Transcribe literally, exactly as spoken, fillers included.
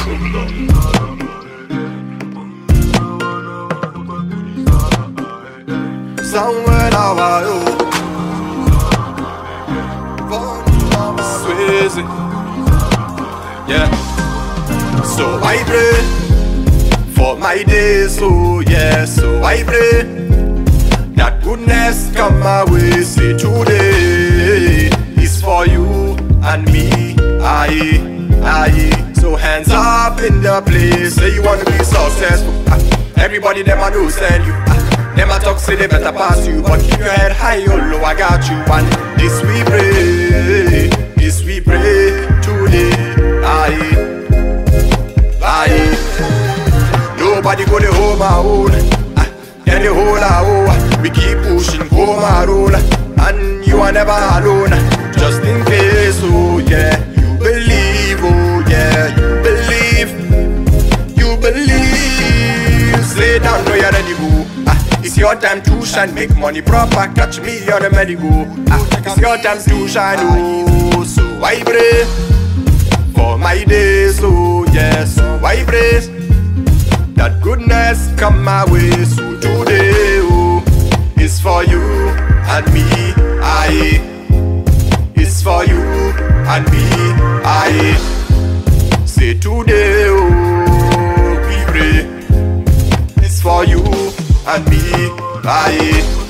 Somewhere now I oh Swayze. Yeah. So I pray for my days, oh yeah. So I pray that goodness come my way. Say today is for you and me. Aye, aye. So hands up in the place. Say you wanna be successful. Ah, everybody them I know send you. Ah, them I talk say they better pass you, but keep your head high or low. I got you. And this we pray, this we pray today. Aye, aye. Nobody go the home my own. Ah, yeah the whole ah, we keep pushing, go my roll, and you are never alone. Just in case, oh yeah, you believe, oh yeah, you believe, you believe. Say down, no you're ready go. Ah, it's your time to shine, make money proper. Catch me on the medical. Ah, it's your time to shine, oh. So I pray for my days, oh yes. So I pray that goodness come my way. So today, oh, it's for you and me. Aye, it's for you and me. Aye, say today, oh, we pray. It's for you and me. Aye.